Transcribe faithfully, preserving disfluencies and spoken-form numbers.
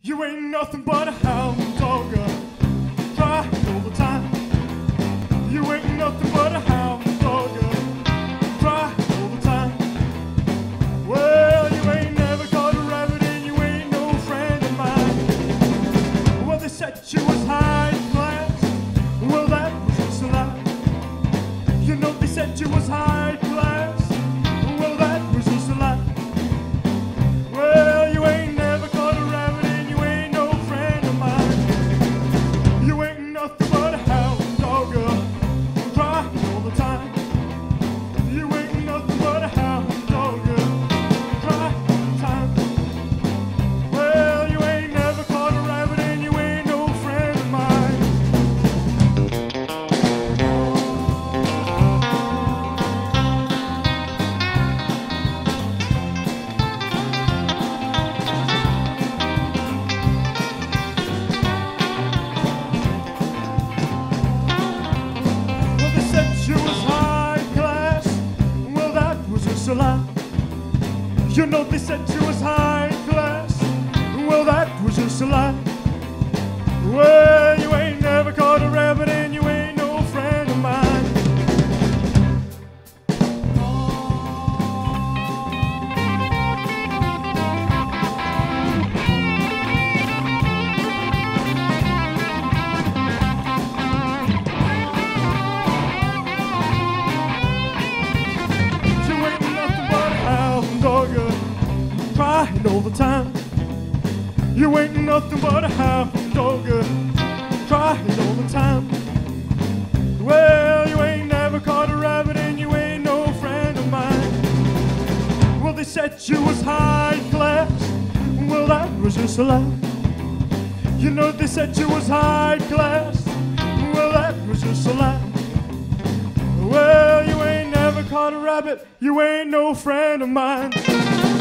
You ain't nothing but a hound dog, cry all the time. You ain't nothing but a hound dog, cry all the time. Well, you ain't never caught a rabbit and you ain't no friend of mine. Well, they said you was high class, well, that was just a lie. You know they said you was high class, well, that was just a lie. Well, you ain't never caught a rabbit and you ain't no friend of mine. You ain't nothing but a hound dog, cry all the time. You ain't nothing but a hound dog, cry all the time. Well, you ain't never caught a rabbit and you ain't no friend of mine. Well, they said you was high class, well, that was just a lie. You know they said you was high class, well, that was just a lie. Well, you ain't never caught a rabbit and you ain't no friend of mine. You ain't nothing but a hound dog, crying all the time. You ain't nothing but a hound dog, crying all the time. Well, you ain't never caught a rabbit and you ain't no friend of mine. Well, they said you was high class, well, that was just a lie. You know they said you was high class, well, that was just a lie. Well, you ain't never caught a rabbit, you ain't no friend of mine.